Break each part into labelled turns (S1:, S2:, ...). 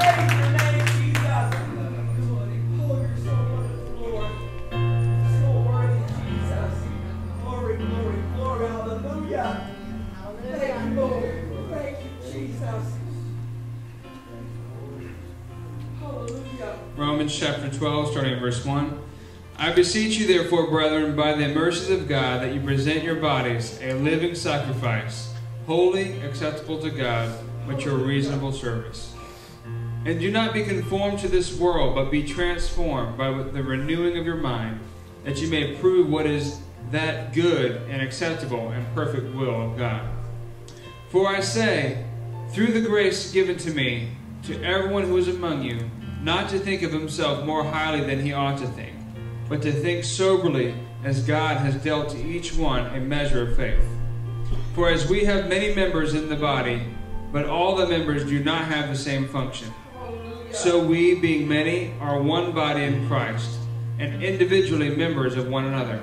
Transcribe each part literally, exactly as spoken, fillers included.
S1: Romans chapter twelve, starting at verse one. I beseech you, therefore, brethren, by the mercies of God, that you present your bodies a living sacrifice, holy, acceptable to God, which your reasonable service. And do not be conformed to this world, but be transformed by the renewing of your mind, that you may prove what is that good and acceptable and perfect will of God. For I say, through the grace given to me, to everyone who is among you, not to think of himself more highly than he ought to think, but to think soberly, as God has dealt to each one a measure of faith. For as we have many members in the body, but all the members do not have the same function, so we, being many, are one body in Christ, and individually members of one another.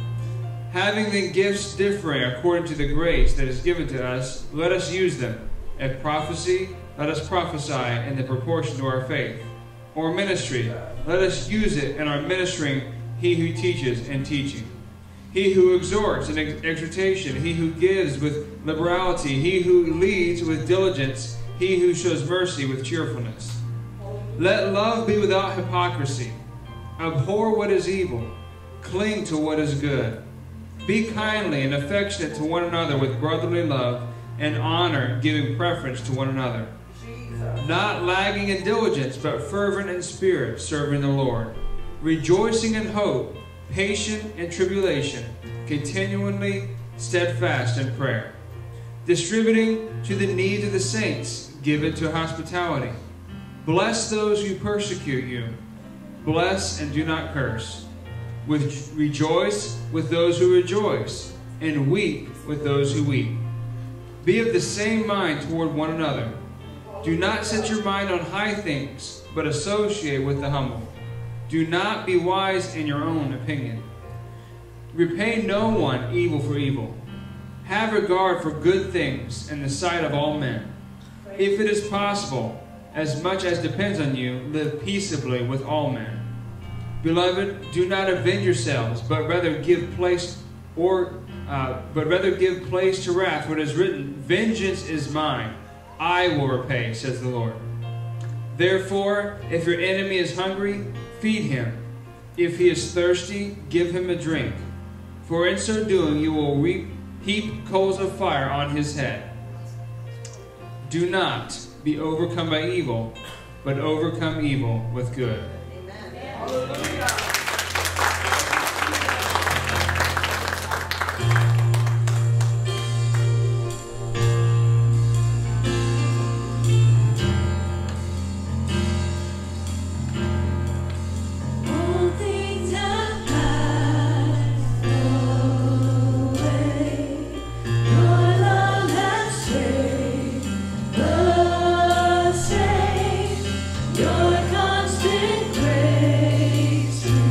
S1: Having then gifts differing according to the grace that is given to us, let us use them. If prophecy, let us prophesy in the proportion to our faith. Or ministry, let us use it in our ministering, he who teaches and teaching. He who exhorts in exhortation, he who gives with liberality, he who leads with diligence, he who shows mercy with cheerfulness. Let love be without hypocrisy. Abhor what is evil. Cling to what is good. Be kindly and affectionate to one another with brotherly love and honor, giving preference to one another. Not lagging in diligence, but fervent in spirit, serving the Lord. Rejoicing in hope, patient in tribulation, continually steadfast in prayer. Distributing to the needs of the saints, given to hospitality. Bless those who persecute you. Bless and do not curse. With, rejoice with those who rejoice, and weep with those who weep. Be of the same mind toward one another. Do not set your mind on high things, but associate with the humble. Do not be wise in your own opinion. Repay no one evil for evil. Have regard for good things in the sight of all men. If it is possible, as much as depends on you, live peaceably with all men. Beloved, do not avenge yourselves, but rather give place or uh, but rather give place to wrath. What is written, vengeance is mine, I will repay, says the Lord. Therefore, if your enemy is hungry, feed him. If he is thirsty, give him a drink. For in so doing, you will reap, heap coals of fire on his head. Do not be overcome by evil, but overcome evil with good. Amen. Hallelujah.
S2: Your constant grace.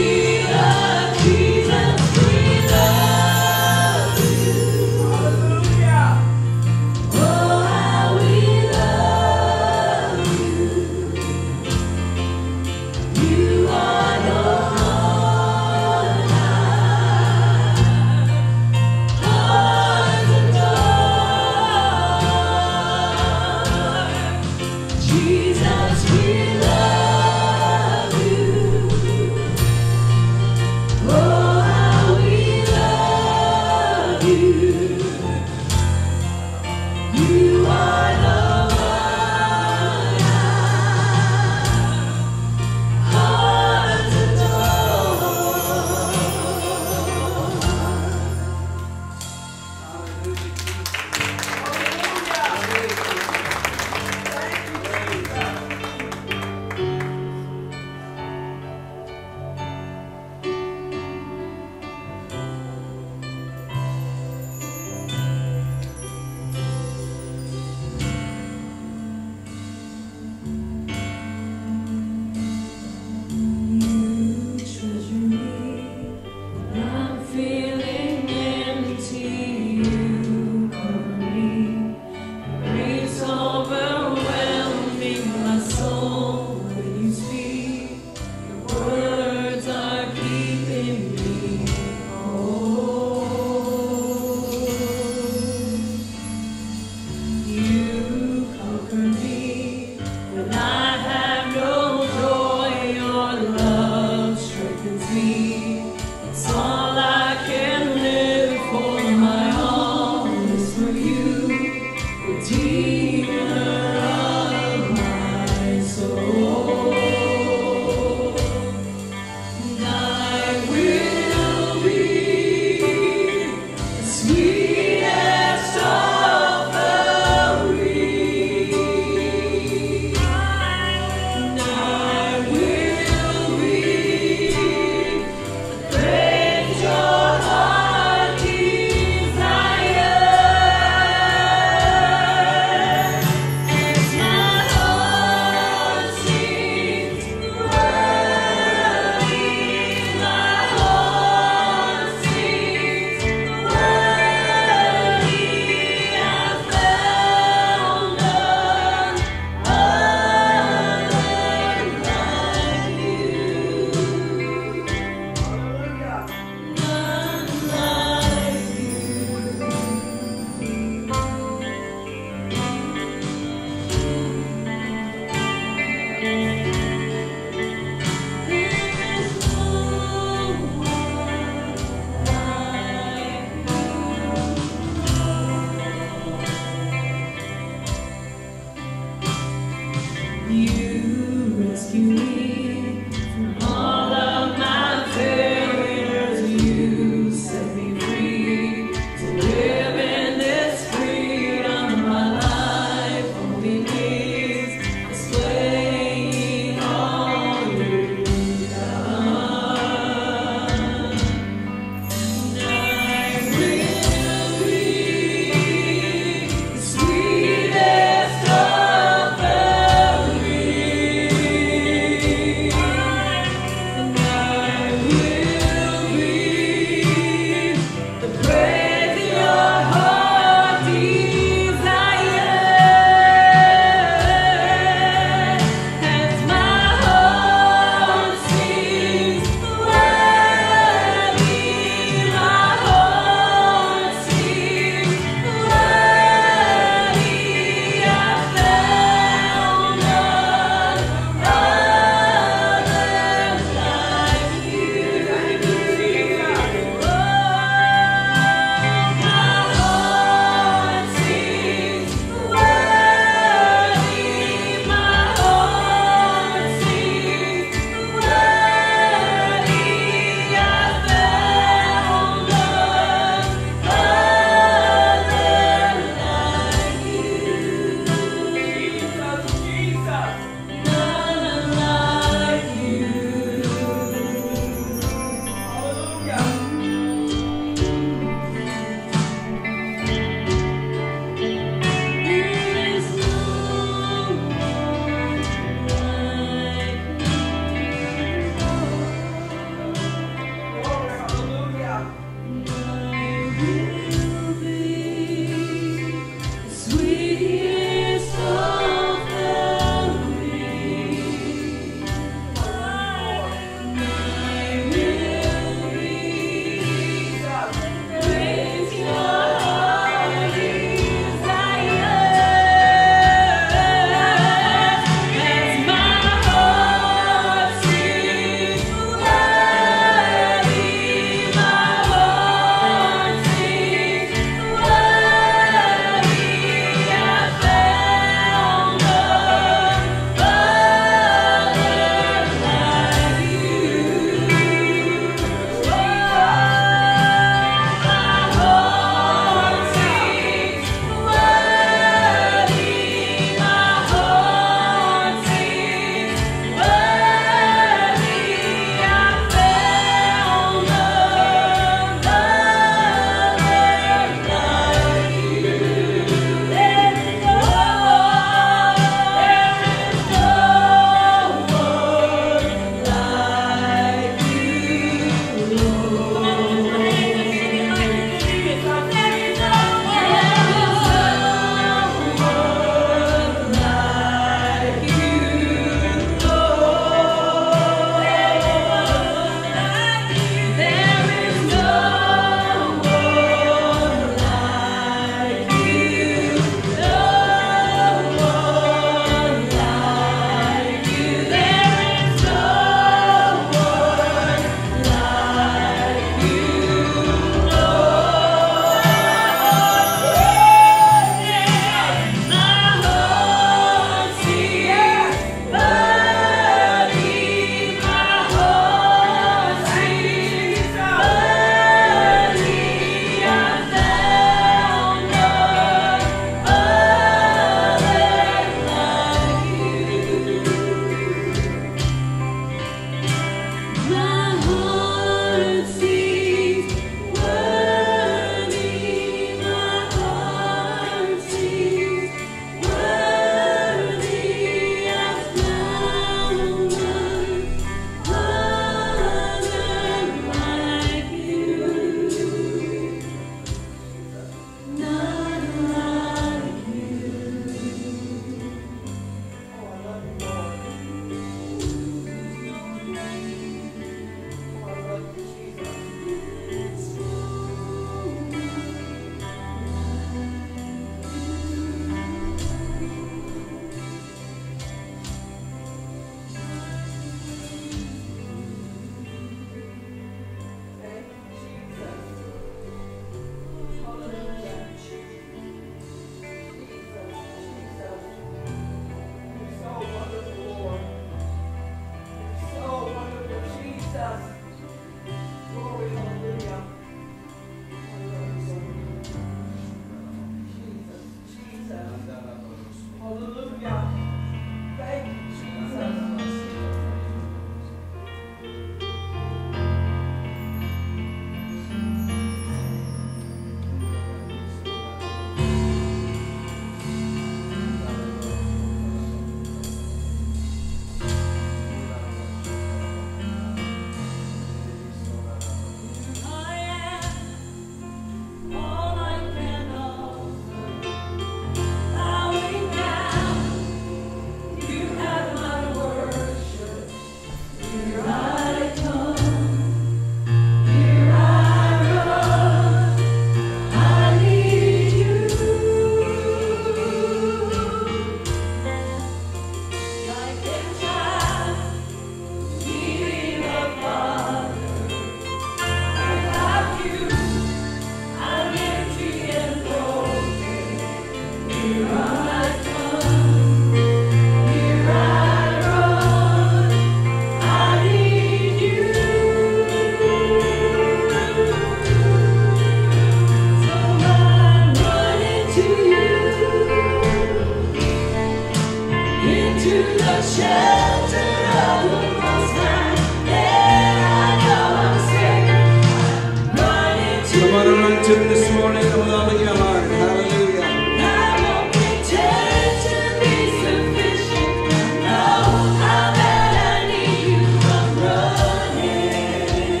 S2: to Him this morning with all of your heart. Hallelujah.
S3: I won't pretend to be sufficient. No, how bad I need you. I'm running.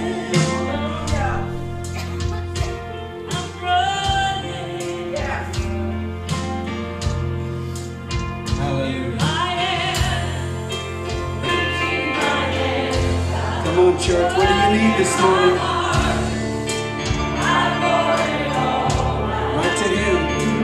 S3: I'm running. Yes.
S2: Hallelujah.
S3: I am reaching my hands out.
S2: Come on, church. What do you need this morning? Right to Him.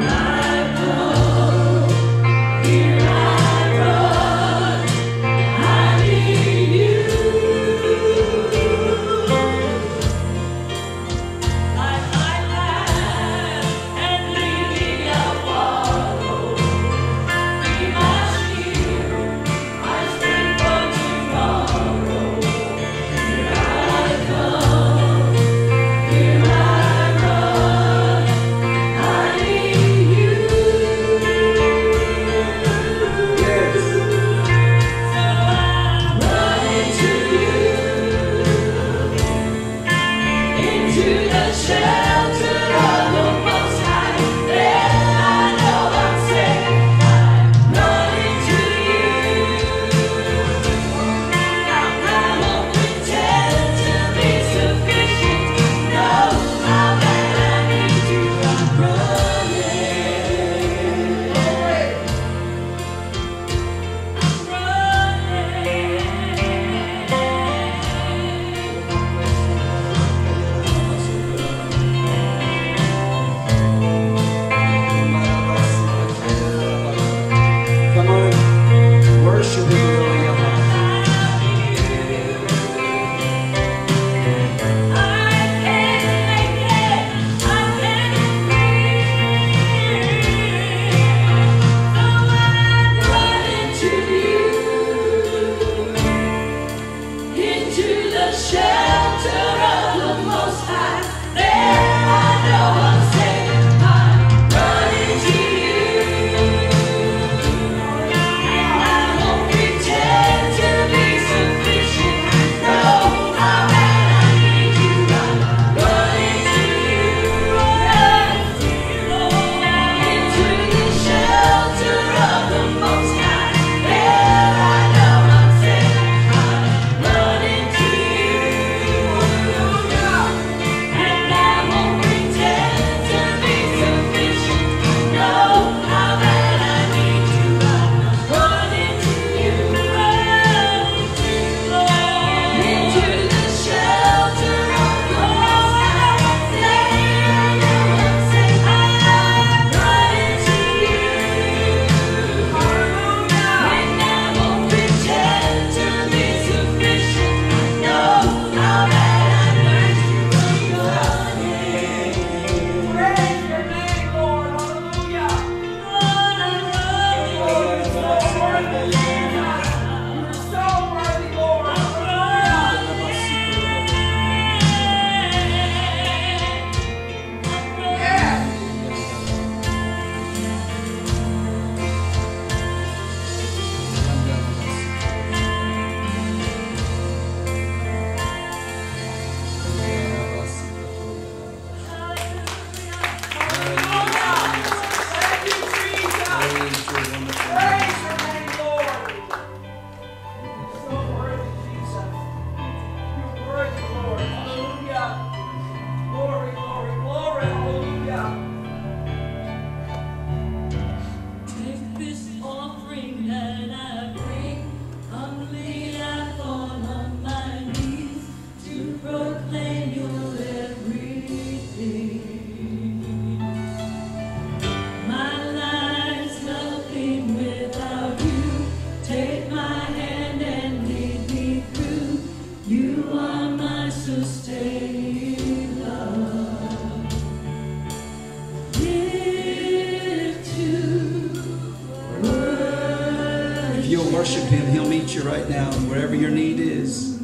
S2: Worship Him. He'll meet you right now. Wherever your need is,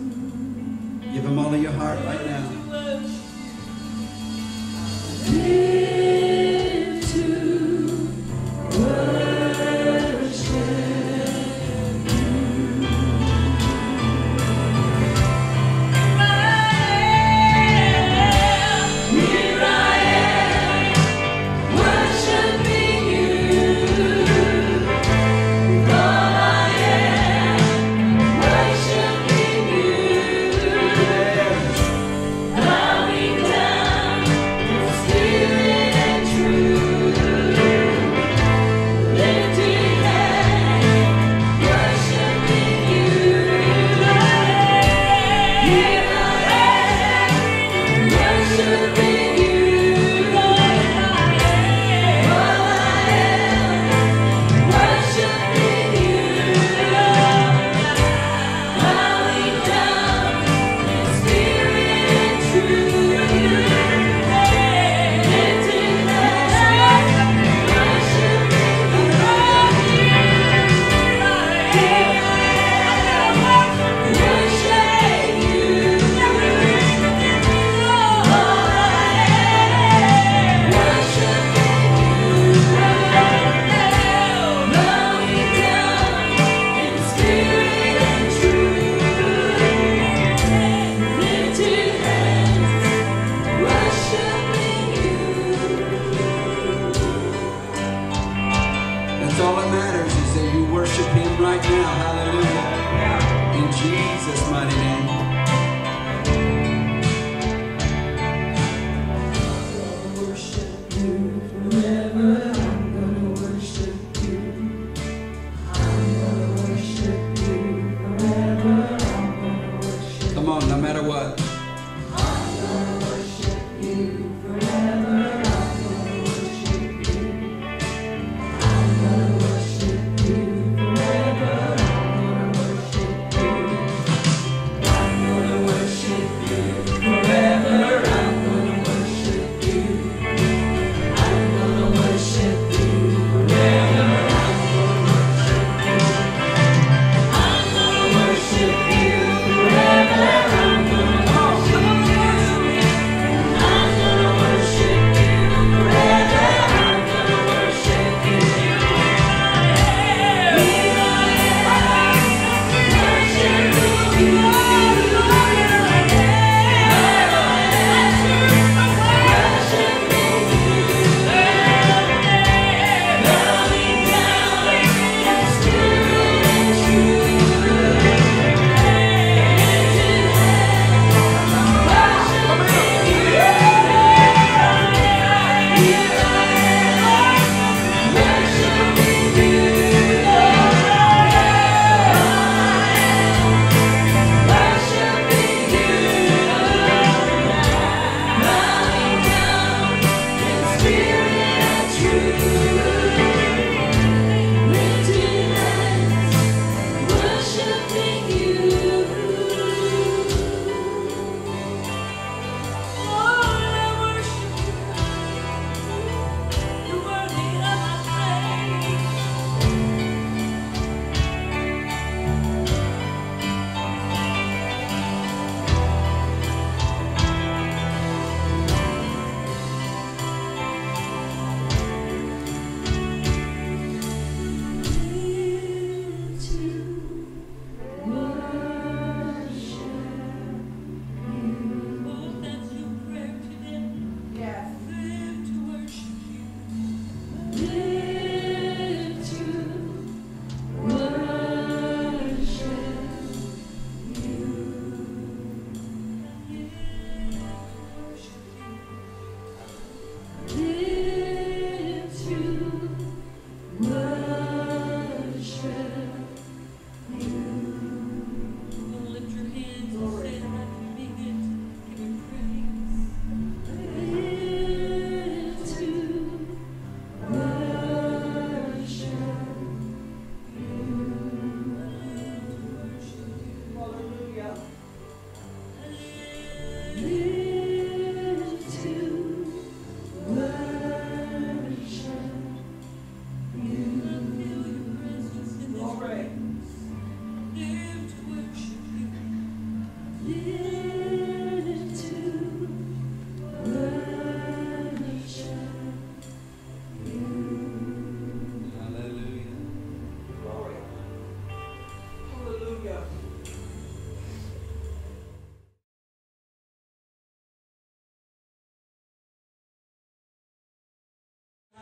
S2: give Him all of your heart right now.
S3: Here I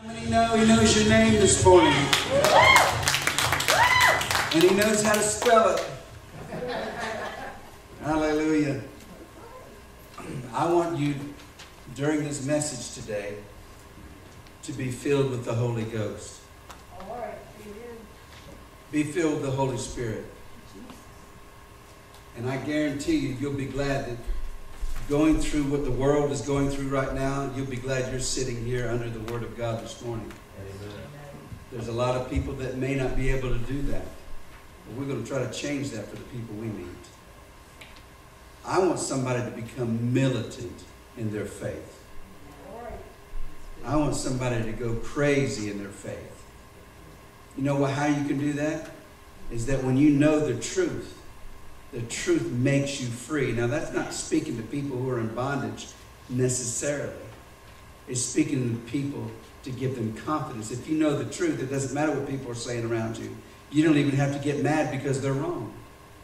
S2: How many know he knows your name this morning? And he knows how to spell it. Hallelujah. I want you, during this message today, to be filled with the Holy Ghost. Be filled with the Holy Spirit. And I guarantee you, you'll be glad that going through what the world is going through right now, you'll be glad you're sitting here under the Word of God this morning. Amen. There's a lot of people that may not be able to do that. But we're going to try to change that for the people we meet. I want somebody to become militant in their faith. I want somebody to go crazy in their faith. You know how you can do that? Is that when you know the truth, the truth makes you free. Now, that's not speaking to people who are in bondage necessarily. It's speaking to people to give them confidence. If you know the truth, it doesn't matter what people are saying around you. You don't even have to get mad because they're wrong.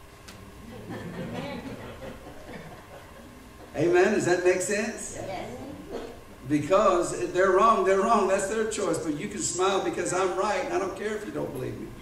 S2: Amen? Does that make sense? Yes. Because they're wrong, they're wrong. That's their choice. But you can smile because I'm right, and I don't care if you don't believe me.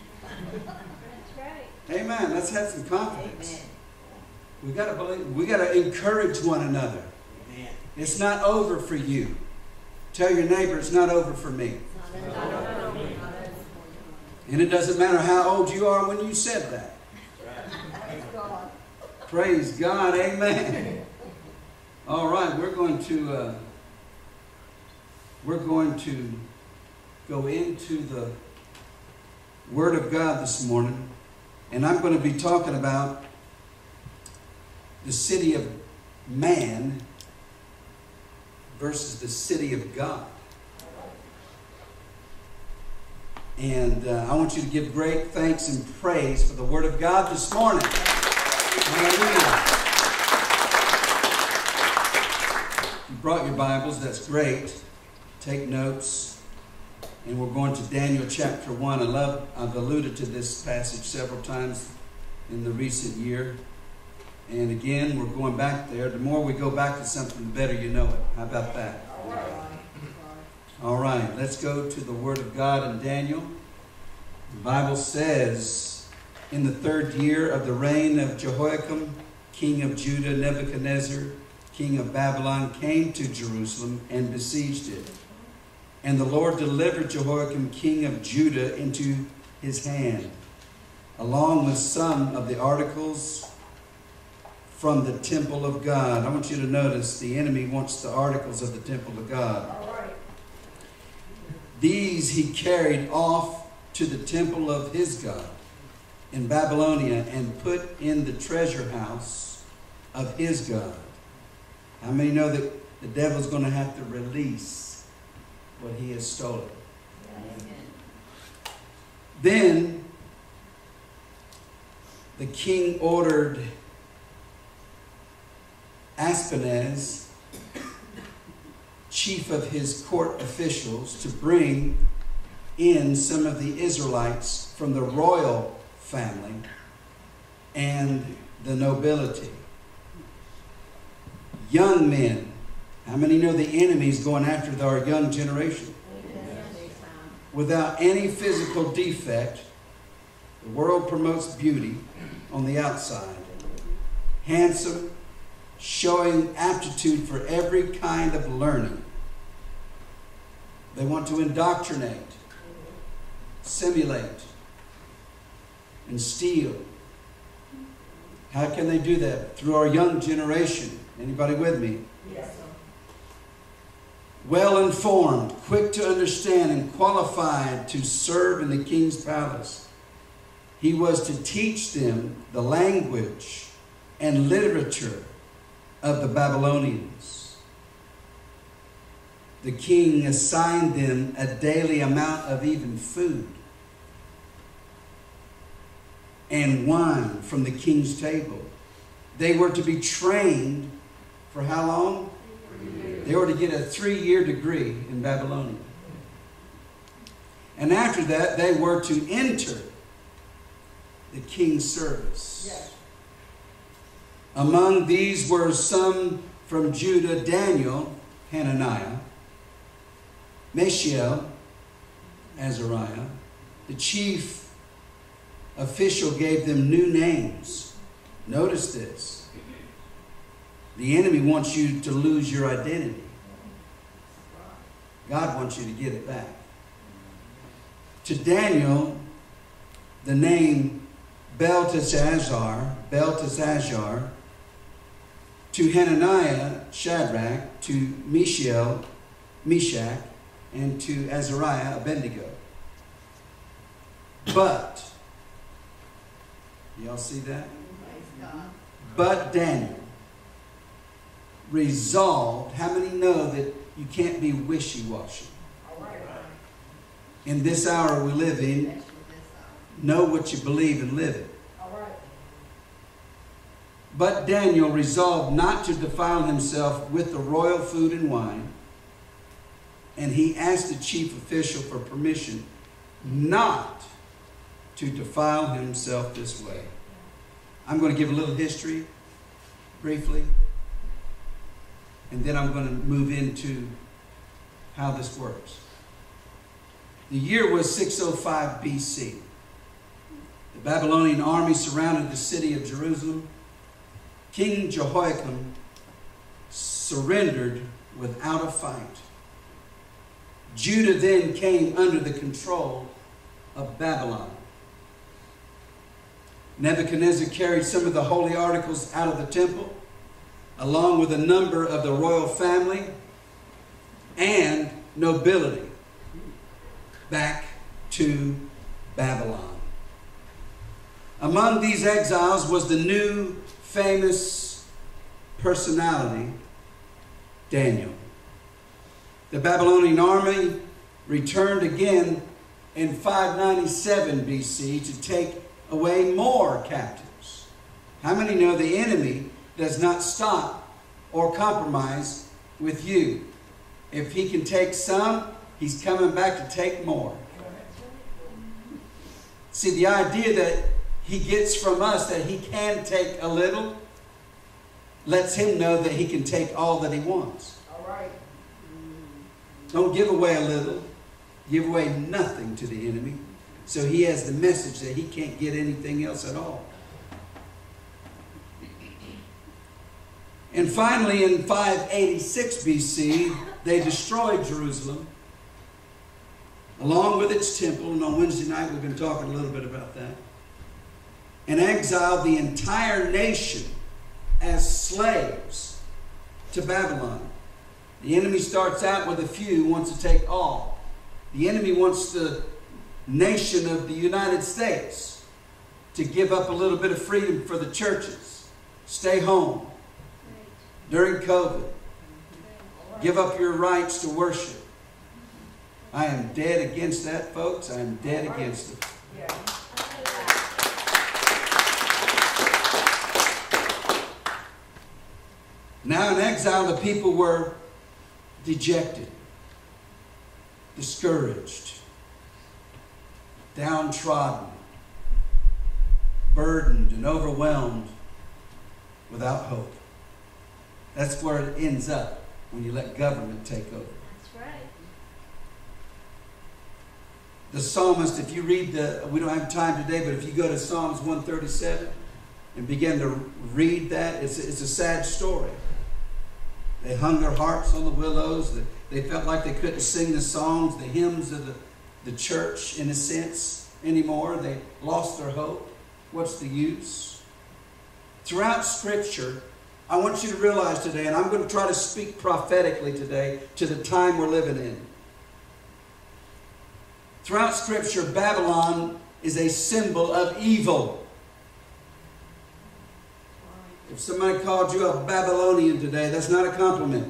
S2: Amen. Let's have some confidence. Amen. We gotta believe. We gotta encourage one another. Amen. It's not over for you. Tell your neighbor it's not over for me. Not over. And it doesn't matter how old you are when you said that. Praise God. Praise God. Amen. All right, we're going to uh, we're going to go into the Word of God this morning. And I'm going to be talking about the city of man versus the city of God. And uh, I want you to give great thanks and praise for the Word of God this morning. Hallelujah. If you brought your Bibles, that's great. Take notes. And we're going to Daniel chapter one. I love, I've alluded to this passage several times in the recent year. And again, we're going back there. The more we go back to something, the better you know it. How about that? All right. All right, let's go to the Word of God in Daniel. The Bible says, in the third year of the reign of Jehoiakim, king of Judah, Nebuchadnezzar, king of Babylon, came to Jerusalem and besieged it. And the Lord delivered Jehoiakim, king of Judah, into his hand, along with some of the articles from the temple of God. I want you to notice the enemy wants the articles of the temple of God. All right. These he carried off to the temple of his God in Babylonia and put in the treasure house of his God. How many know that the devil's going to have to release what he has stolen? Amen. Then the king ordered Ashpenaz, chief of his court officials, to bring in some of the Israelites from the royal family and the nobility. Young men. How many know the enemy's going after our young generation? Without any physical defect, the world promotes beauty on the outside. Handsome, showing aptitude for every kind of learning. They want to indoctrinate, simulate, and steal. How can they do that? Through our young generation. Anybody with me? Yes. Well-informed, quick to understand, and qualified to serve in the king's palace. He was to teach them the language and literature of the Babylonians. The king assigned them a daily amount of even food and wine from the king's table. They were to be trained for how long? They were to get a three-year degree in Babylonia. And after that, they were to enter the king's service. Yes. Among these were some from Judah: Daniel, Hananiah, Mishael, Azariah. The chief official gave them new names. Notice this. The enemy wants you to lose your identity. God wants you to get it back. To Daniel, the name Belteshazzar, Belteshazzar. To Hananiah, Shadrach. To Mishael, Meshach. And to Azariah, Abednego. But, y'all see that? But Daniel resolved. How many know that you can't be wishy-washy? In this hour we live in, know what you believe and live it. But Daniel resolved not to defile himself with the royal food and wine, and he asked the chief official for permission not to defile himself this way. I'm going to give a little history briefly, and then I'm going to move into how this works. The year was six oh five B C. The Babylonian army surrounded the city of Jerusalem. King Jehoiakim surrendered without a fight. Judah then came under the control of Babylon. Nebuchadnezzar carried some of the holy articles out of the temple, along with a number of the royal family and nobility, back to Babylon. Among these exiles was the new famous personality, Daniel. The Babylonian army returned again in five ninety-seven B C to take away more captives. How many know the enemy does not stop or compromise with you? If he can take some, he's coming back to take more. See, the idea that he gets from us that he can take a little lets him know that he can take all that he wants.
S4: All right.
S2: Don't give away a little. Give away nothing to the enemy. So he has the message that he can't get anything else at all. And finally, in five eighty-six B C, they destroyed Jerusalem along with its temple. And on Wednesday night, we've been talking a little bit about that. And exiled the entire nation as slaves to Babylon. The enemy starts out with a few, wants to take all. The enemy wants the nation of the United States to give up a little bit of freedom for the churches. Stay home during COVID. Give up your rights to worship. I am dead against that, folks. I am dead against it. Now in exile, the people were dejected, discouraged, downtrodden, burdened, and overwhelmed without hope. That's where it ends up when you let government take over.
S4: That's right.
S2: The psalmist, if you read the, we don't have time today, but if you go to Psalms one thirty-seven and begin to read that, it's a, it's a sad story. They hung their harps on the willows. They felt like they couldn't sing the songs, the hymns of the, the church, in a sense, anymore. They lost their hope. What's the use? Throughout Scripture, I want you to realize today, and I'm going to try to speak prophetically today to the time we're living in. Throughout Scripture, Babylon is a symbol of evil. If somebody called you a Babylonian today, that's not a compliment.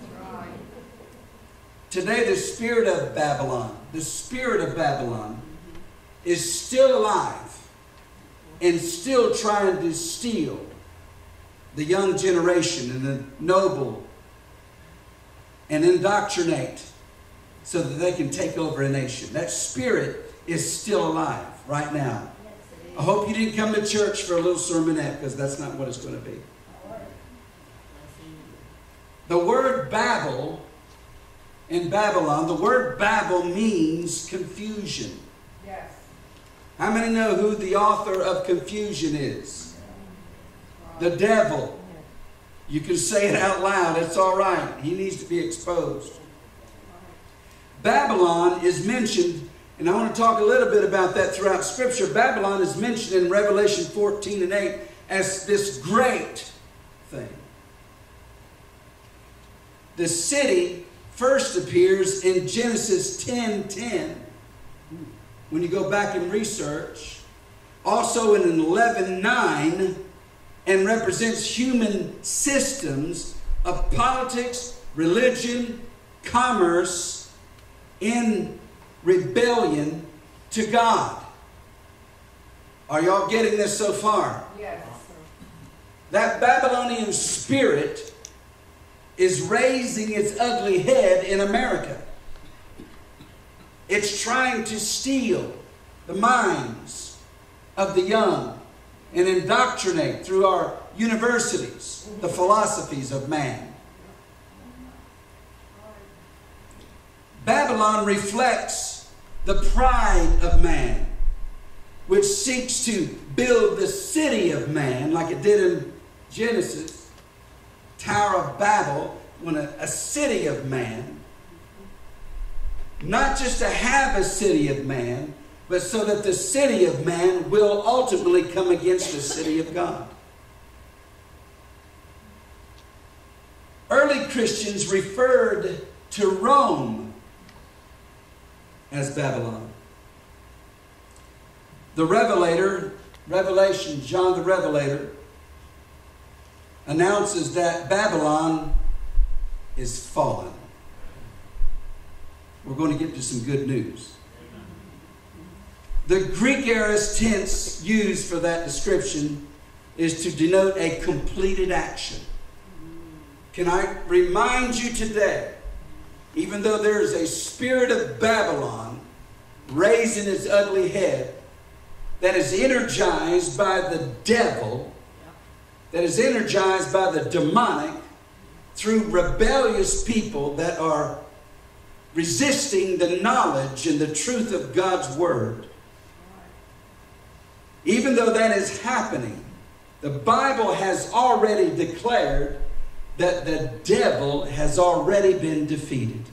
S2: Today, the spirit of Babylon, the spirit of Babylon is still alive and still trying to steal the young generation and the noble and indoctrinate so that they can take over a nation. That spirit is still alive right now. I hope you didn't come to church for a little sermonette, because that's not what it's going to be. The word Babel in Babylon. The word Babel means confusion.
S4: Yes.
S2: How many know who the author of confusion is? The devil. You can say it out loud. It's all right. He needs to be exposed. Babylon is mentioned, and I want to talk a little bit about that throughout Scripture. Babylon is mentioned in Revelation fourteen and eight as this great thing. The city first appears in Genesis ten ten. When you go back and research. Also in eleven nine, and represents human systems of politics, religion, commerce, in rebellion to God. Are y'all getting this so far?
S4: Yes.
S2: That Babylonian spirit is raising its ugly head in America. It's trying to steal the minds of the young and indoctrinate through our universities the philosophies of man. Babylon reflects the pride of man, which seeks to build the city of man like it did in Genesis, Tower of Babel, when a, a city of man, not just to have a city of man, but so that the city of man will ultimately come against the city of God. Early Christians referred to Rome as Babylon. The Revelator, Revelation, John the Revelator, announces that Babylon is fallen. We're going to get to some good news. The Greek aorist tense used for that description is to denote a completed action. Can I remind you today, even though there is a spirit of Babylon raising its ugly head that is energized by the devil, that is energized by the demonic through rebellious people that are resisting the knowledge and the truth of God's Word. Even though that is happening, the Bible has already declared that the devil has already been defeated.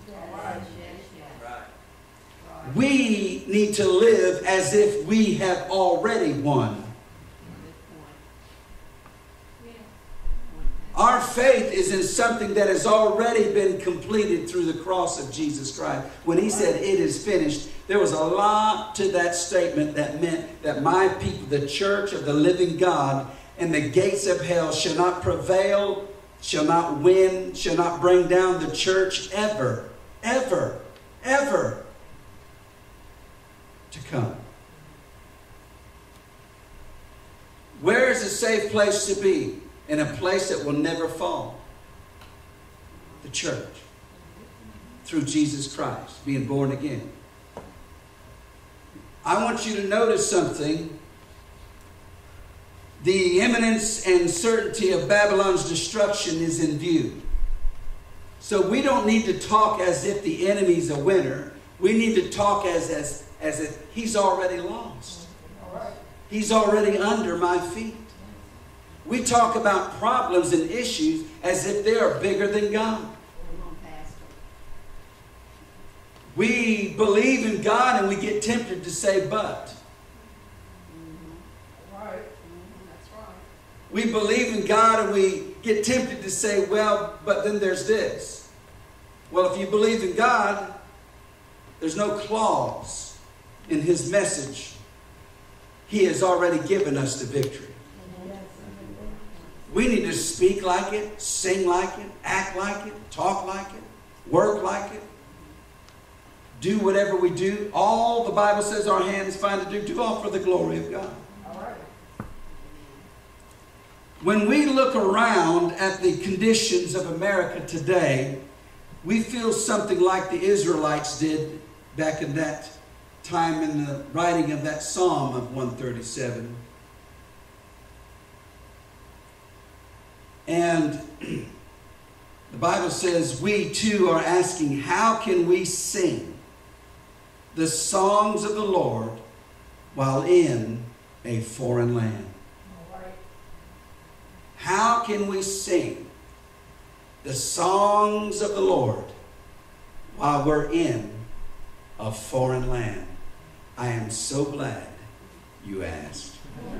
S2: We need to live as if we have already won. Our faith is in something that has already been completed through the cross of Jesus Christ. When He said, "It is finished," there was a lot to that statement that meant that my people, the church of the living God, and the gates of hell shall not prevail, shall not win, shall not bring down the church ever, ever, ever to come. Where is a safe place to be? In a place that will never fall. The church. Through Jesus Christ, being born again. I want you to notice something. The imminence and certainty of Babylon's destruction is in view. So we don't need to talk as if the enemy's a winner. We need to talk as, as, as if he's already lost. He's already under my feet. We talk about problems and issues as if they are bigger than God. We believe in God and we get tempted to say, but. We believe in God and we get tempted to say, well, but then there's this. Well, if you believe in God, there's no clause in His message. He has already given us the victory. We need to speak like it, sing like it, act like it, talk like it, work like it. Do whatever we do. All the Bible says our hands find to do, do all for the glory of God. All right. When we look around at the conditions of America today, we feel something like the Israelites did back in that time in the writing of that Psalm of one thirty-seven. And The Bible says we too are asking, how can we sing the songs of the Lord while in a foreign land? How can we sing the songs of the Lord while we're in a foreign land? I am so glad you asked.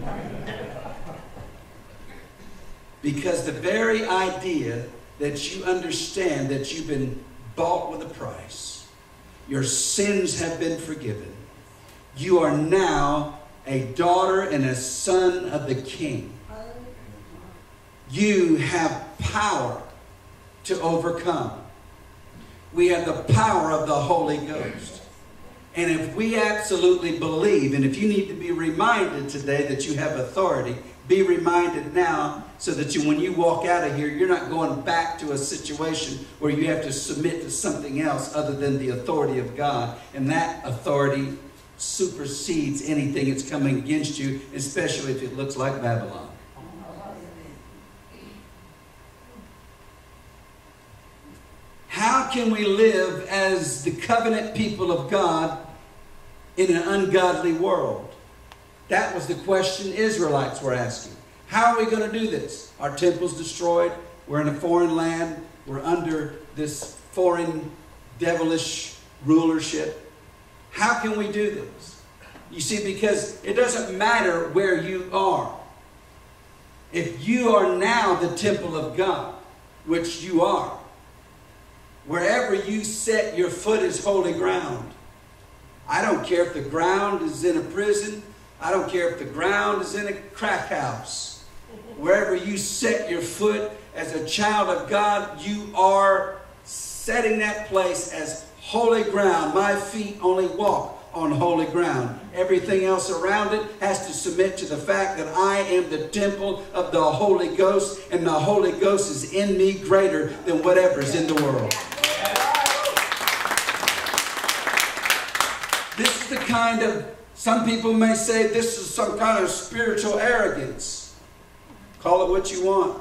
S2: Because the very idea that you understand that you've been bought with a price, your sins have been forgiven, you are now a daughter and a son of the King. You have power to overcome. We have the power of the Holy Ghost. And if we absolutely believe, and if you need to be reminded today that you have authority, be reminded now so that you, when you walk out of here, you're not going back to a situation where you have to submit to something else other than the authority of God. And that authority supersedes anything that's coming against you, especially if it looks like Babylon. How can we live as the covenant people of God in an ungodly world? That was the question Israelites were asking. How are we going to do this? Our temple's destroyed. We're in a foreign land. We're under this foreign devilish rulership. How can we do this? You see, because it doesn't matter where you are. If you are now the temple of God, which you are, wherever you set your foot is holy ground. I don't care if the ground is in a prison. I don't care if the ground is in a crack house. Wherever you set your foot as a child of God, you are setting that place as holy ground. My feet only walk on holy ground. Everything else around it has to submit to the fact that I am the temple of the Holy Ghost, and the Holy Ghost is in me greater than whatever's in the world. This is the kind of, some people may say this is some kind of spiritual arrogance. Call it what you want.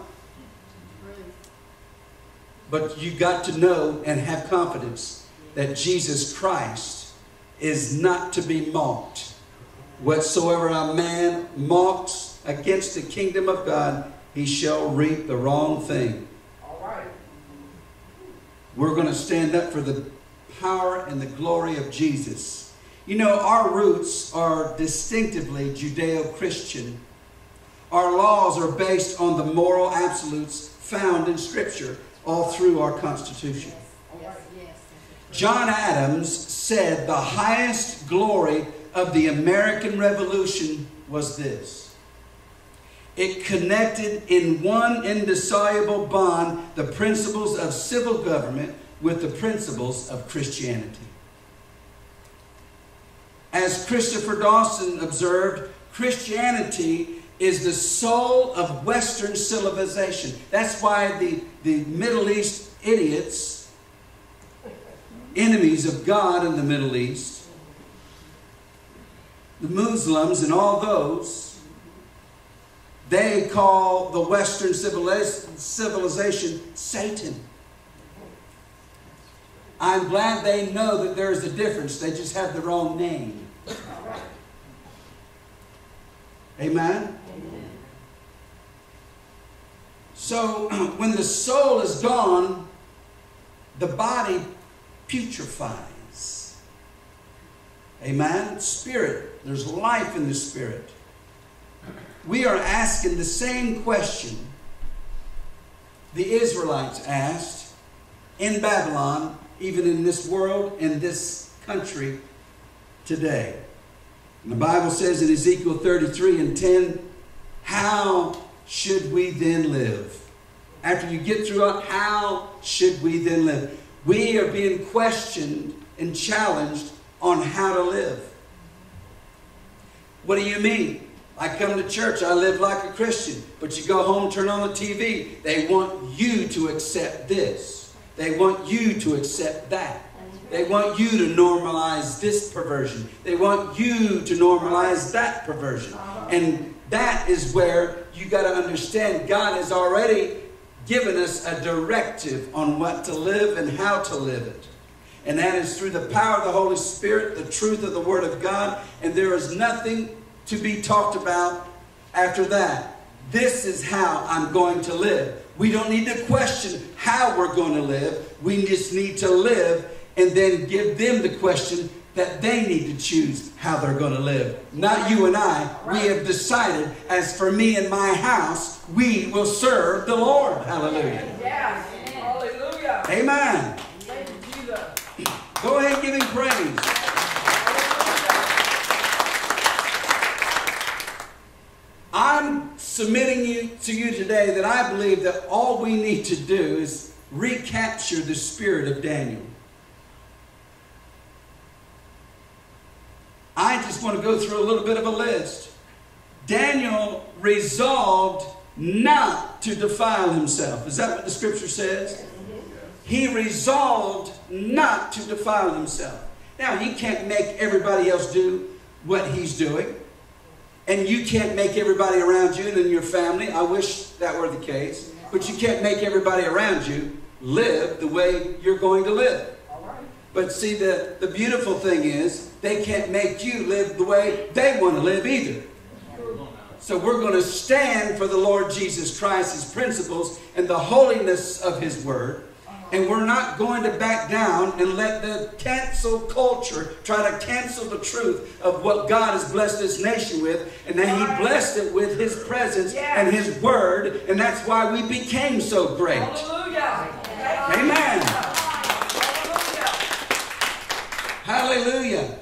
S2: But you got to know and have confidence that Jesus Christ is not to be mocked. Whatsoever a man mocks against the kingdom of God, he shall reap the wrong thing.
S4: All right.
S2: We're going to stand up for the power and the glory of Jesus. You know, our roots are distinctively Judeo-Christian. Our laws are based on the moral absolutes found in Scripture all through our Constitution.
S4: Yes. Yes.
S2: John Adams said the highest glory of the American Revolution was this. It connected in one indissoluble bond the principles of civil government with the principles of Christianity. As Christopher Dawson observed, Christianity is the soul of Western civilization. That's why the, the Middle East idiots, enemies of God in the Middle East, the Muslims and all those, they call the Western civilization Satan. I'm glad they know that there's a difference. They just have the wrong name. Amen?
S4: Amen.
S2: So when the soul is gone, the body putrefies. Amen? Spirit. There's life in the spirit. We are asking the same question the Israelites asked in Babylon, even in this world, in this country today. And the Bible says in Ezekiel thirty-three and ten, how should we then live? After you get through it, how should we then live? We are being questioned and challenged on how to live. What do you mean? I come to church, I live like a Christian, but you go home, turn on the T V, they want you to accept this. They want you to accept that. They want you to normalize this perversion. They want you to normalize that perversion. And that is where you got to understand God has already given us a directive on what to live and how to live it. And that is through the power of the Holy Spirit, the truth of the Word of God, and there is nothing to be talked about after that. This is how I'm going to live. We don't need to question how we're going to live. We just need to live and then give them the question that they need to choose how they're going to live. Not you and I. We have decided, as for me and my house, we will serve the Lord. Hallelujah.
S4: Yes. Hallelujah.
S2: Amen.
S4: Thank you, Jesus.
S2: Go ahead and give him praise. I'm submitting you to you today that I believe that all we need to do is recapture the spirit of Daniel. I just want to go through a little bit of a list. Daniel resolved not to defile himself. Is that what the scripture says? He resolved not to defile himself. Now, he can't make everybody else do what he's doing. And you can't make everybody around you and in your family. I wish that were the case. But you can't make everybody around you live the way you're going to live. But see, the, the beautiful thing is, they can't make you live the way they want to live either. So we're going to stand for the Lord Jesus Christ, His principles, and the holiness of His Word. And we're not going to back down and let the cancel culture try to cancel the truth of what God has blessed this nation with. And then He blessed it with His presence and His Word. And that's why we became so great.
S4: Hallelujah.
S2: Amen. Hallelujah.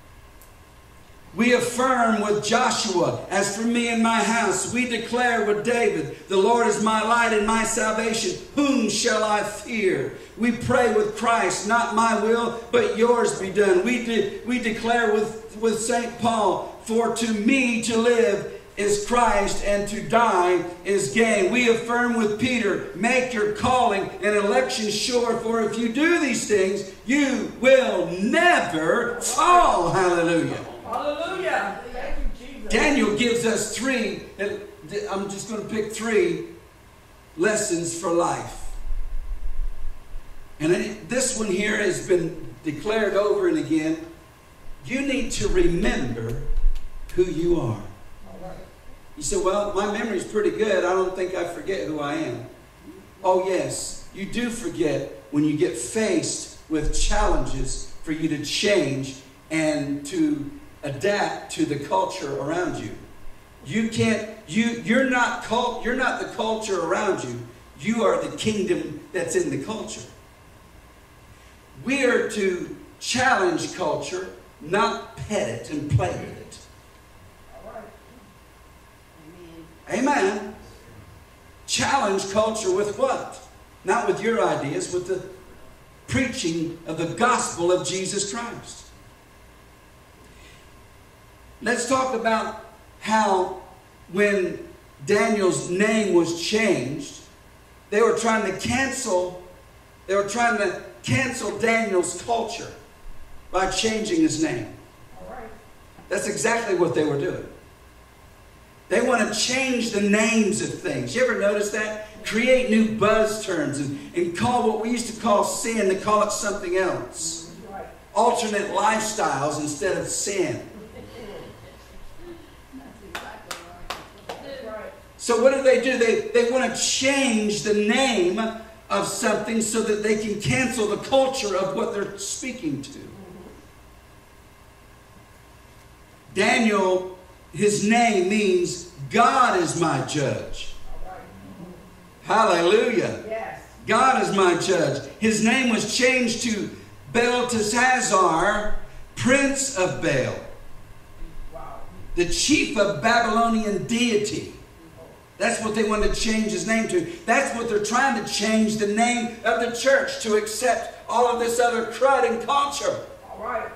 S2: We affirm with Joshua, as for me and my house, we declare with David, the Lord is my light and my salvation. Whom shall I fear? We pray with Christ, not my will, but yours be done. We, de we declare with, with Saint Paul, for to me to live is Christ, and to die is gain. We affirm with Peter, make your calling and election sure, for if you do these things, you will never fall. Hallelujah.
S4: Hallelujah. Thank you, Jesus.
S2: Daniel gives us three, I'm just going to pick three lessons for life. And this one here has been declared over and again. You need to remember who you are. You say, well, my memory's pretty good. I don't think I forget who I am. Oh, yes, you do forget when you get faced with challenges for you to change and to adapt to the culture around you. You can't, you, you're not cult, you're not the culture around you. You are the kingdom that's in the culture. We are to challenge culture, not pet it and play with it. Amen. Challenge culture with what? Not with your ideas, with the preaching of the gospel of Jesus Christ. Let's talk about how when Daniel's name was changed, they were trying to cancel, they were trying to cancel Daniel's culture by changing his name. That's exactly what they were doing. They want to change the names of things. You ever notice that? Create new buzz terms and, and call what we used to call sin, to call it something else. Alternate lifestyles instead of sin. So what do they do? They, they want to change the name of something so that they can cancel the culture of what they're speaking to. Daniel, his name means God is my judge. Hallelujah.
S4: Yes.
S2: God is my judge. His name was changed to Belteshazzar, Prince of Baal.
S4: Wow.
S2: The chief of Babylonian deity. That's what they want to change his name to. That's what they're trying to change the name of the church to accept all of this other crud and culture.
S4: All right.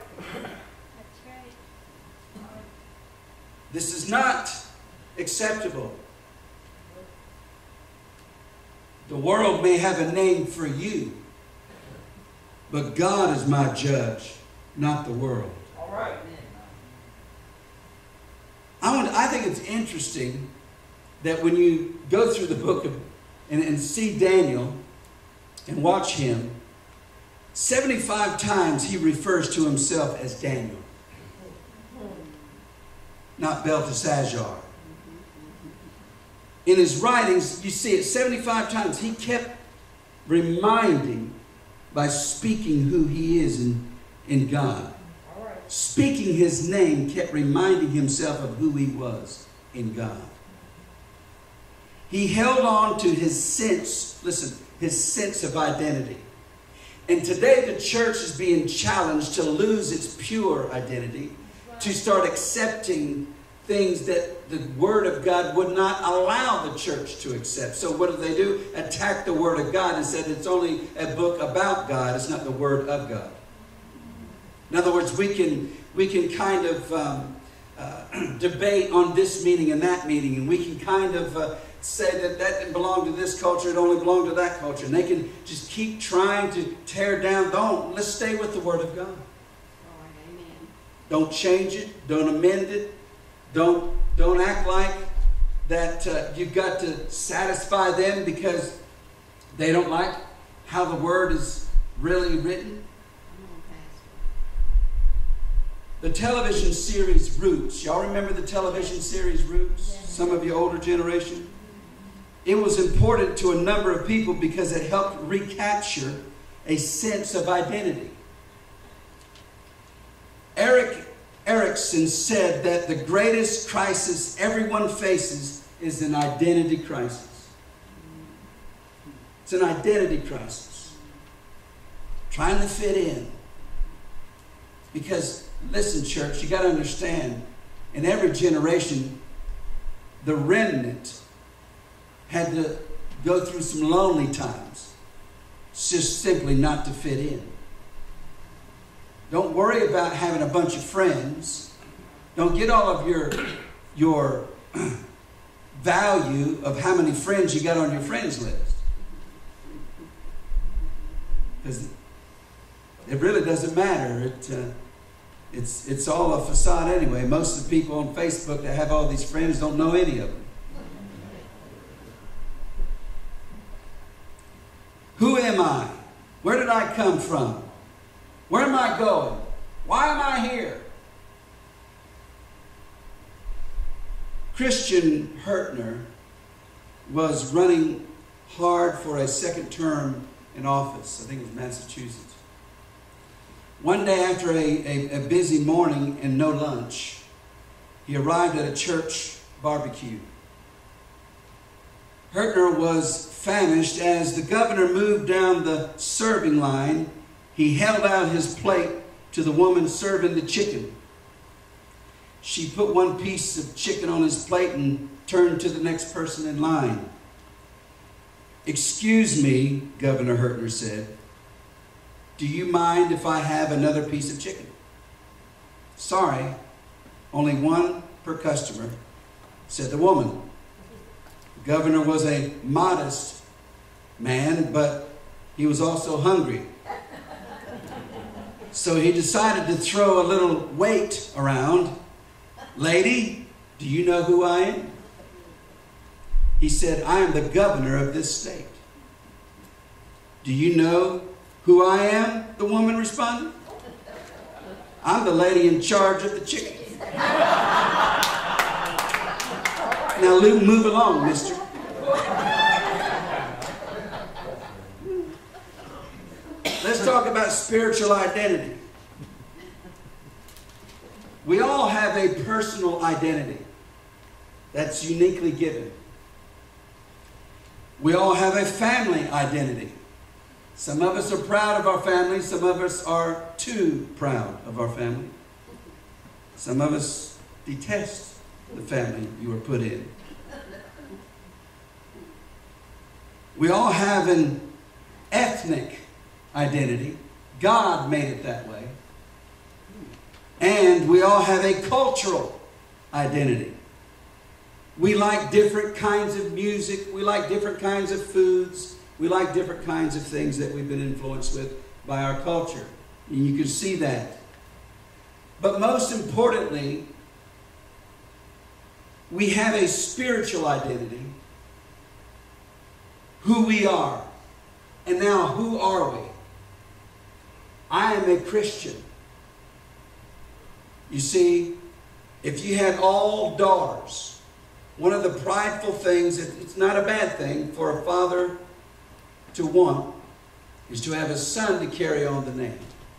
S2: This is not acceptable. The world may have a name for you, but God is my judge, not the world.
S4: All right.
S2: I, want, I think it's interesting that when you go through the book of and, and see Daniel and watch him, seventy-five times he refers to himself as Daniel, not Belteshazzar. In his writings, you see it seventy-five times. He kept reminding by speaking who he is in, in God.
S4: All right.
S2: Speaking his name kept reminding himself of who he was in God. He held on to his sense, listen, his sense of identity. And today the church is being challenged to lose its pure identity, to start accepting things that the Word of God would not allow the church to accept. So what do they do? Attack the Word of God and said it's only a book about God. It's not the Word of God. In other words, we can, we can kind of um, uh, debate on this meaning and that meaning, and we can kind of uh, say that that didn't belong to this culture, it only belonged to that culture. And they can just keep trying to tear down. Don't. Let's stay with the Word of God.
S5: Amen.
S2: Don't change it. Don't amend it. Don't, don't act like that uh, you've got to satisfy them because they don't like how the Word is really written.
S5: Come on, Pastor.
S2: The television series Roots. Y'all remember the television series Roots? Some of you older generation. It was important to a number of people because it helped recapture a sense of identity. Eric Erickson said that the greatest crisis everyone faces is an identity crisis. It's an identity crisis. Trying to fit in. Because, listen, church, you got to understand, in every generation, the remnant had to go through some lonely times, just simply not to fit in. Don't worry about having a bunch of friends. Don't get all of your, your value of how many friends you got on your friends list. Because it really doesn't matter. It, uh, it's, it's all a facade anyway. Most of the people on Facebook that have all these friends don't know any of them. Who am I? Where did I come from? Where am I going? Why am I here? Christian Hurtner was running hard for a second term in office. I think it was Massachusetts. One day after a, a, a busy morning and no lunch, he arrived at a church barbecue. Hurtner was famished. As the governor moved down the serving line, he held out his plate to the woman serving the chicken. She put one piece of chicken on his plate and turned to the next person in line. "Excuse me," Governor Hurtner said. "Do you mind if I have another piece of chicken?" "Sorry, only one per customer," said the woman. The governor was a modest man, but he was also hungry. So he decided to throw a little weight around. "Lady, do you know who I am?" He said, "I am the governor of this state." "Do you know who I am?" the woman responded. "I'm the lady in charge of the chicken." "Now move along, mister." Let's talk about spiritual identity. We all have a personal identity that's uniquely given. We all have a family identity. Some of us are proud of our family. Some of us are too proud of our family. Some of us detest the family you were put in. We all have an ethnic identity. God made it that way. And we all have a cultural identity. We like different kinds of music. We like different kinds of foods. We like different kinds of things that we've been influenced with by our culture. And you can see that. But most importantly, we have a spiritual identity. who we are. And now, who are we? I am a Christian. You see, if you had all daughters, one of the prideful things, it's not a bad thing for a father to want, is to have a son to carry on the name.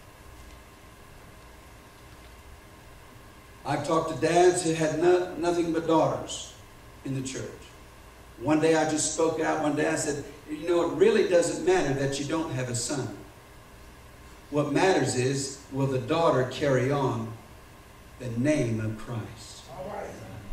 S2: I've talked to dads who had no, nothing but daughters in the church. One day I just spoke out. One day I said, you know, it really doesn't matter that you don't have a son. What matters is, will the daughter carry on the name of Christ?
S4: All right.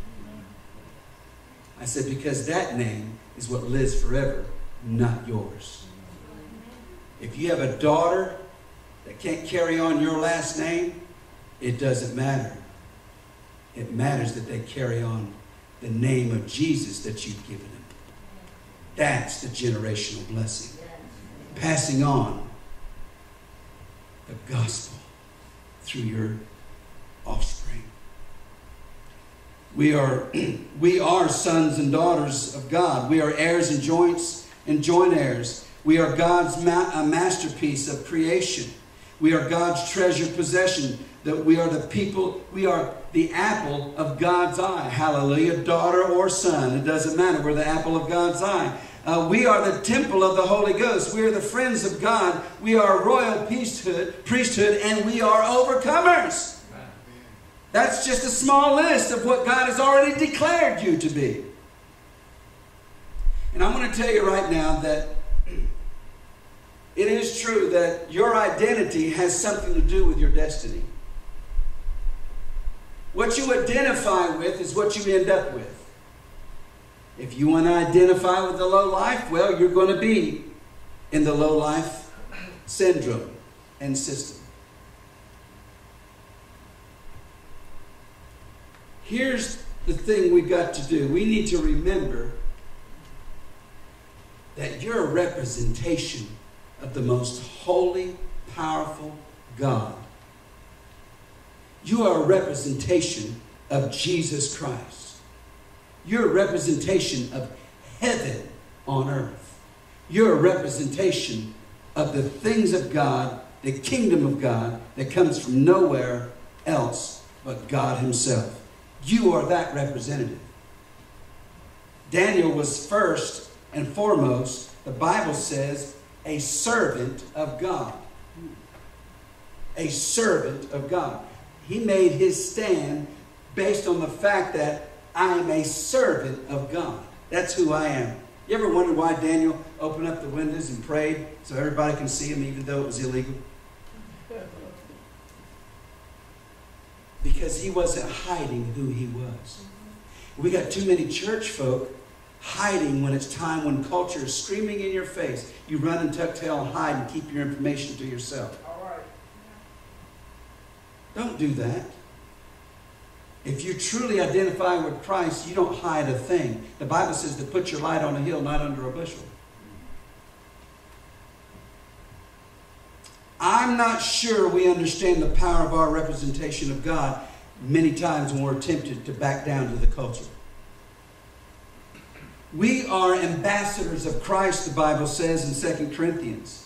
S2: I said, because that name is what lives forever, not yours. If you have a daughter that can't carry on your last name, it doesn't matter. It matters that they carry on the name of Jesus that you've given them. That's the generational blessing. Passing on the gospel through your offspring. We are, we are sons and daughters of God. We are heirs and joints and joint heirs. We are God's ma- a masterpiece of creation. We are God's treasured possession. That we are the people, we are the apple of God's eye. Hallelujah. Daughter or son, it doesn't matter. We're the apple of God's eye. Uh, we are the temple of the Holy Ghost. We are the friends of God. We are a royal priesthood, priesthood, and we are overcomers. That's just a small list of what God has already declared you to be. And I'm going to tell you right now that it is true that your identity has something to do with your destiny. What you identify with is what you end up with. If you want to identify with the low life, well, you're going to be in the low life syndrome and system. Here's the thing we've got to do. We need to remember that you're a representation of the most holy, powerful God. You are a representation of Jesus Christ. You're a representation of heaven on earth. You're a representation of the things of God, the kingdom of God that comes from nowhere else but God himself. You are that representative. Daniel was first and foremost, the Bible says, a servant of God. A servant of God. He made his stand based on the fact that I am a servant of God. That's who I am. You ever wonder why Daniel opened up the windows and prayed so everybody can see him even though it was illegal? Because he wasn't hiding who he was. We got too many church folk hiding when it's time, when culture is screaming in your face. You run and tuck tail and hide and keep your information to yourself.
S4: All right.
S2: Don't do that. If you truly identify with Christ, you don't hide a thing. The Bible says to put your light on a hill, not under a bushel. I'm not sure we understand the power of our representation of God many times when we're tempted to back down to the culture. We are ambassadors of Christ, the Bible says in Second Corinthians.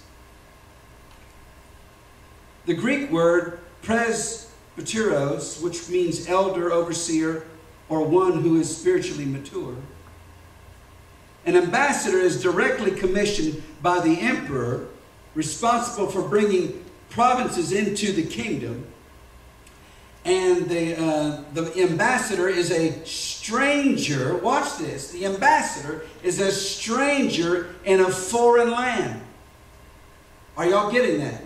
S2: The Greek word presbyteros, which means elder, overseer, or one who is spiritually mature. An ambassador is directly commissioned by the emperor, responsible for bringing provinces into the kingdom. And the, uh, the ambassador is a stranger. Watch this. The ambassador is a stranger in a foreign land. Are y'all getting that?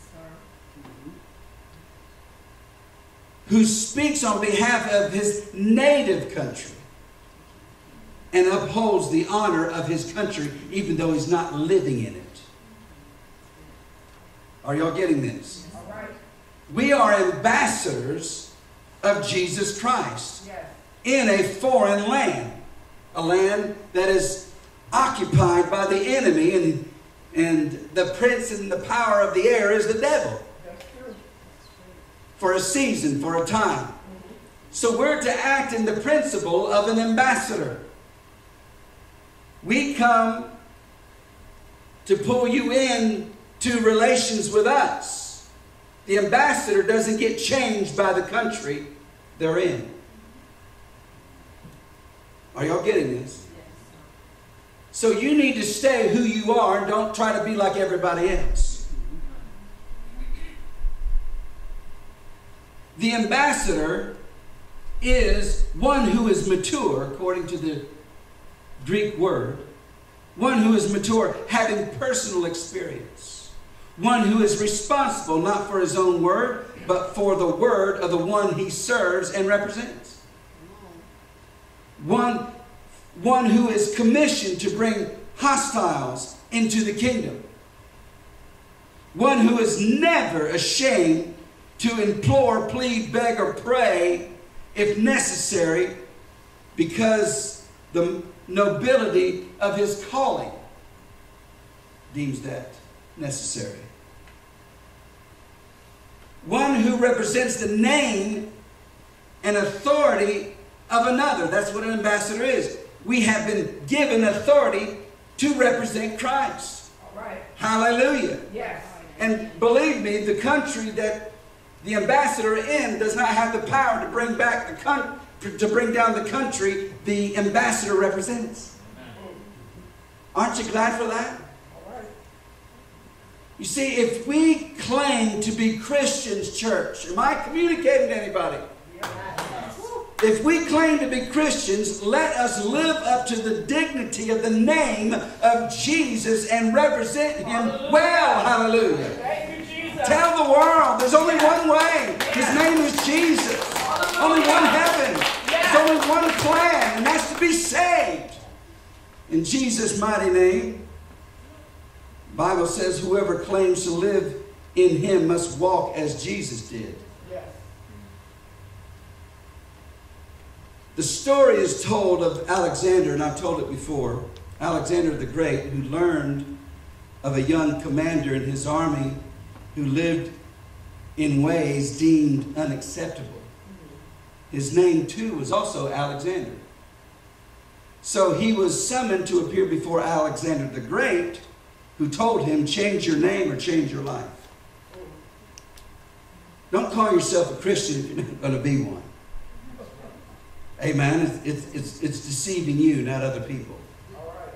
S2: Who speaks on behalf of his native country and upholds the honor of his country even though he's not living in it. Are y'all getting this?
S4: All right.
S2: We are ambassadors of Jesus Christ
S4: Yes.
S2: in a foreign land. A land that is occupied by the enemy, and, and the prince and the power of the air is the devil.
S4: That's true.
S2: For a season, for a time. So we're to act in the principle of an ambassador. We come to pull you in to relations with us. The ambassador doesn't get changed by the country they're in. Are y'all getting this? So you need to stay who you are and don't try to be like everybody else. The ambassador is one who is mature, according to the Greek word. One who is mature, having personal experience. One who is responsible, not for his own word, but for the word of the one he serves and represents. One, one who is commissioned to bring hostiles into the kingdom. One who is never ashamed to implore, plead, beg, or pray if necessary, because the nobility of his calling deems that necessary. One who represents the name and authority of another. That's what an ambassador is. We have been given authority to represent Christ.
S4: All right.
S2: Hallelujah.
S4: Yes.
S2: And believe me, the country that the ambassador in does not have the power to bring back the country, to bring down the country the ambassador represents. Aren't you glad for that?
S4: All right.
S2: You see, if we claim to be Christians, church, am I communicating to anybody? If we claim to be Christians, let us live up to the dignity of the name of Jesus and represent Him well. Hallelujah.
S4: Thank you, Jesus.
S2: Tell the world there's only one way. His name is Jesus. Only one heaven. There's only one plan, and that's to be saved. In Jesus' mighty name, the Bible says whoever claims to live in Him must walk as Jesus did.
S4: Yes.
S2: The story is told of Alexander, and I've told it before. Alexander the Great, who learned of a young commander in his army who lived in ways deemed unacceptable. His name, too, was also Alexander. So he was summoned to appear before Alexander the Great, who told him, change your name or change your life. Don't call yourself a Christian if you're not going to be one. Amen. It's, it's, it's, it's deceiving you, not other people.
S4: All right.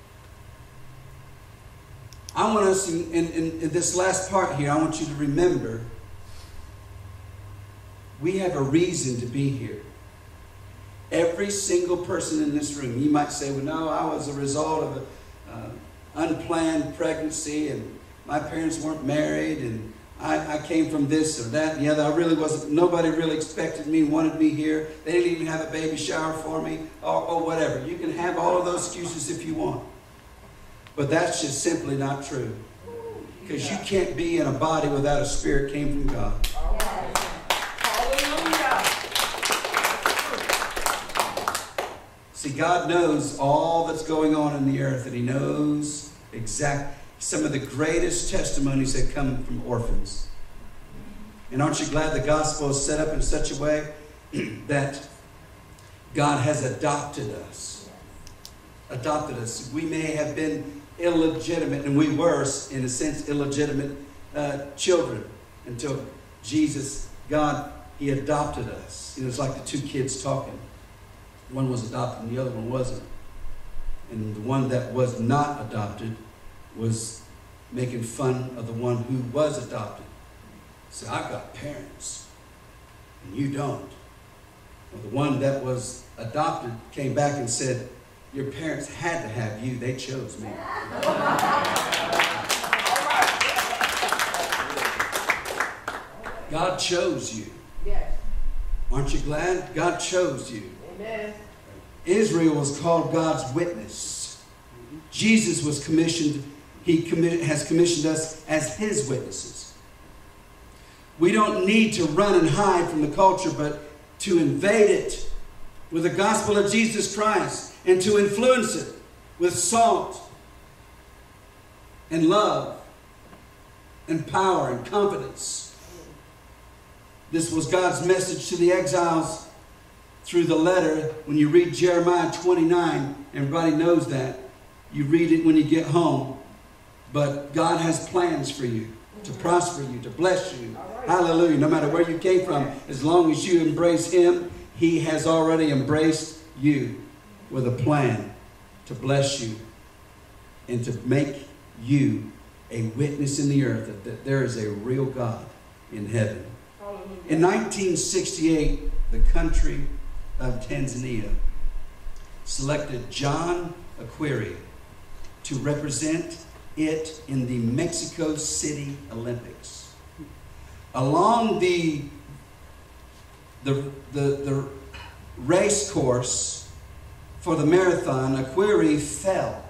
S2: I want us, in, in, in this last part here, I want you to remember we have a reason to be here. Every single person in this room. You might say, well, no, I was a result of an uh, unplanned pregnancy, and my parents weren't married, and I, I came from this or that and the other. I really wasn't, nobody really expected me, wanted me here. They didn't even have a baby shower for me, or, or whatever. You can have all of those excuses if you want. But that's just simply not true. Because you can't be in a body without a spirit came from God.
S4: All right. Hallelujah.
S2: See, God knows all that's going on in the earth, and He knows exact some of the greatest testimonies that come from orphans. And aren't you glad the gospel is set up in such a way that God has adopted us? Adopted us. We may have been illegitimate, and we were, in a sense, illegitimate uh, children until Jesus, God, He adopted us. You know, it's like the two kids talking. One was adopted and the other one wasn't. And the one that was not adopted was making fun of the one who was adopted. So I've got parents, and you don't. Well, the one that was adopted came back and said, your parents had to have you. They chose me. God chose you.
S4: Yes.
S2: Aren't you glad? God chose you.
S4: Amen.
S2: Israel was called God's witness. Jesus was commissioned, He commi- has commissioned us as His witnesses. We don't need to run and hide from the culture, but to invade it with the gospel of Jesus Christ and to influence it with salt and love and power and confidence. This was God's message to the exiles through the letter. When you read Jeremiah twenty-nine, everybody knows that. You read it when you get home. But God has plans for you, to prosper you, to bless you. Hallelujah. No matter where you came from, as long as you embrace Him, He has already embraced you with a plan to bless you and to make you a witness in the earth that, that there is a real God in heaven. In nineteen sixty-eight, the country of Tanzania selected John Akhwari to represent it in the Mexico City Olympics. Along the, the, the, the race course for the marathon, Akhwari fell,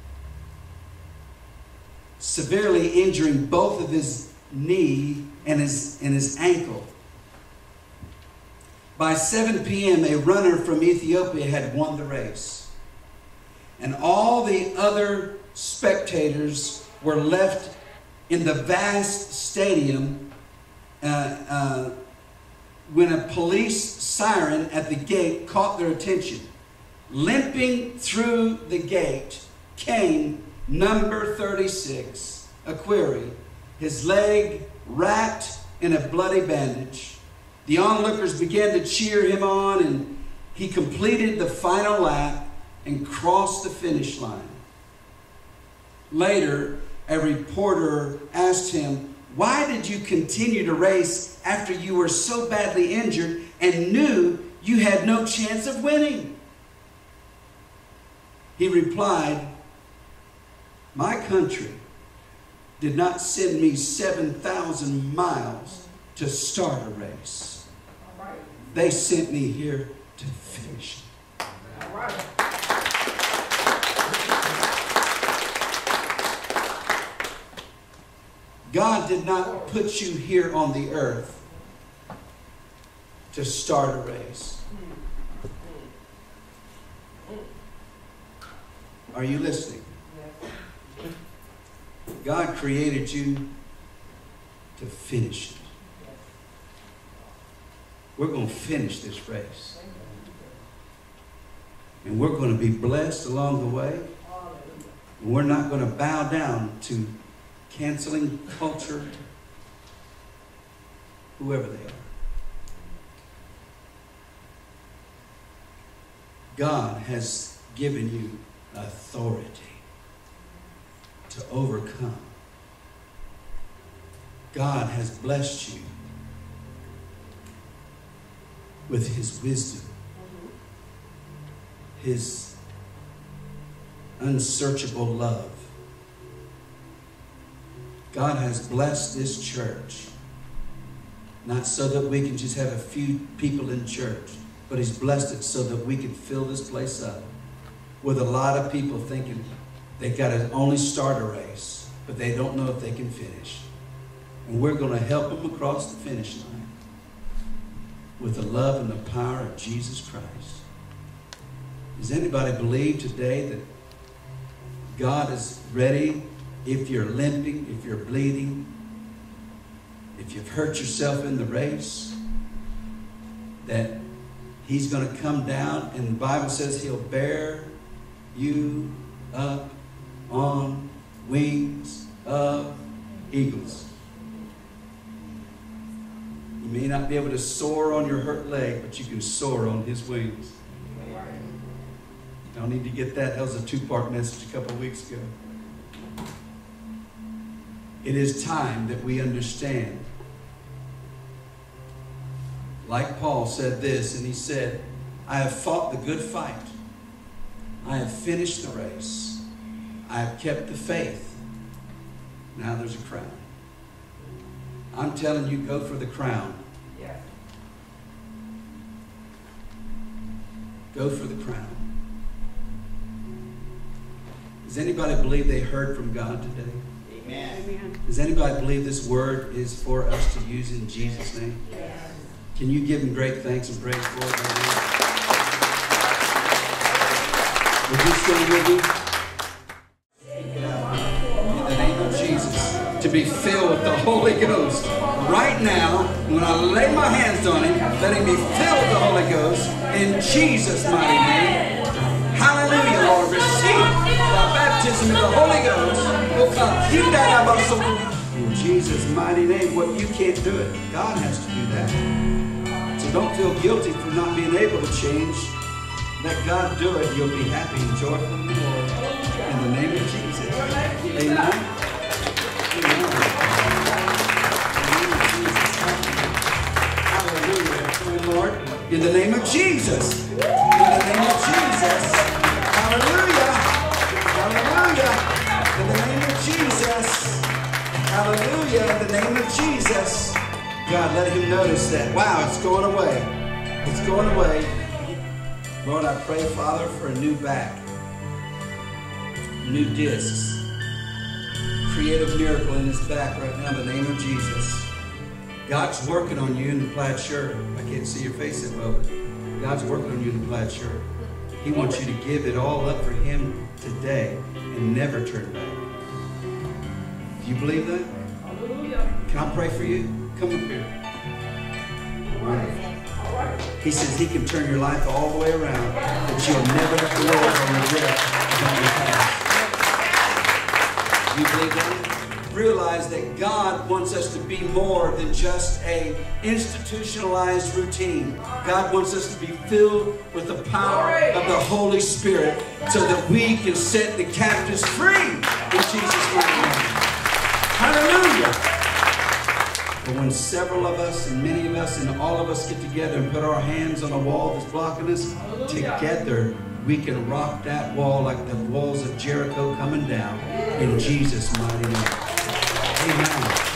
S2: severely injuring both of his knee and his, and his ankle. By seven p.m., a runner from Ethiopia had won the race. And all the other spectators were left in the vast stadium uh, uh, when a police siren at the gate caught their attention. Limping through the gate came number thirty-six, Akhwari, his leg wrapped in a bloody bandage. The onlookers began to cheer him on, and he completed the final lap and crossed the finish line. Later, a reporter asked him, "Why did you continue to race after you were so badly injured and knew you had no chance of winning?" He replied, "My country did not send me seven thousand miles to start a race. They sent me here to finish it." God did not put you here on the earth to start a race. Are you listening? God created you to finish it. We're going to finish this race. And we're going to be blessed along the way. And we're not going to bow down to canceling culture, whoever they are. God has given you authority to overcome. God has blessed you with His wisdom, His unsearchable love. God has blessed this church, not so that we can just have a few people in church, but He's blessed it so that we can fill this place up with a lot of people thinking they've got to only start a race, but they don't know if they can finish. And we're going to help them across the finish line with the love and the power of Jesus Christ. Does anybody believe today that God is ready? If you're limping, if you're bleeding, if you've hurt yourself in the race, that He's going to come down, and the Bible says He'll bear you up on wings of eagles. You may not be able to soar on your hurt leg, but you can soar on His wings. Y'all need to get that. That was a two-part message a couple of weeks ago. It is time that we understand. Like Paul said this, and he said, "I have fought the good fight. I have finished the race. I have kept the faith. Now there's a crown." I'm telling you, go for the crown.
S4: Yes.
S2: Go for the crown. Does anybody believe they heard from God today?
S5: Amen.
S2: Does anybody believe this word is for us to use in Jesus' name?
S5: Yes.
S2: Can you give Him great thanks and praise for it? Would you stand with me? In the name of Jesus, to be filled with the Holy Ghost. Right now, when I lay my hands on Him, let Him be filled with the Holy Ghost in Jesus' mighty name. Hallelujah, Lord. Receive the baptism baptism of the Holy Ghost will come. In Jesus' mighty name. What you can't do it, God has to do that. So don't feel guilty for not being able to change. Let God do it. You'll be happy and joyful in the Lord. In the name of Jesus. Amen. Amen. Hallelujah. Lord. In the name of Jesus. In the name of Jesus. Hallelujah. Hallelujah. In the name of Jesus. Hallelujah. In the name of Jesus. God, let him notice that. Wow, it's going away. It's going away. Lord, I pray, Father, for a new back. New discs. Creative miracle in his back right now in the name of Jesus. God's working on you in the plaid shirt. I can't see your face that well, but God's working on you in the plaid shirt. He wants you to give it all up for him today and never turn back. Do you believe that? Can I pray for you? Come up here. He says he can turn your life all the way around, that you'll never have to live or regret about your past. You believe that? Realize that God wants us to be more than just a institutionalized routine. God wants us to be filled with the power of the Holy Spirit so that we can set the captives free in Jesus' mighty name. Hallelujah! But when several of us and many of us and all of us get together and put our hands on a wall that's blocking us, together we can rock that wall like the walls of Jericho coming down in Jesus' mighty name. Amen.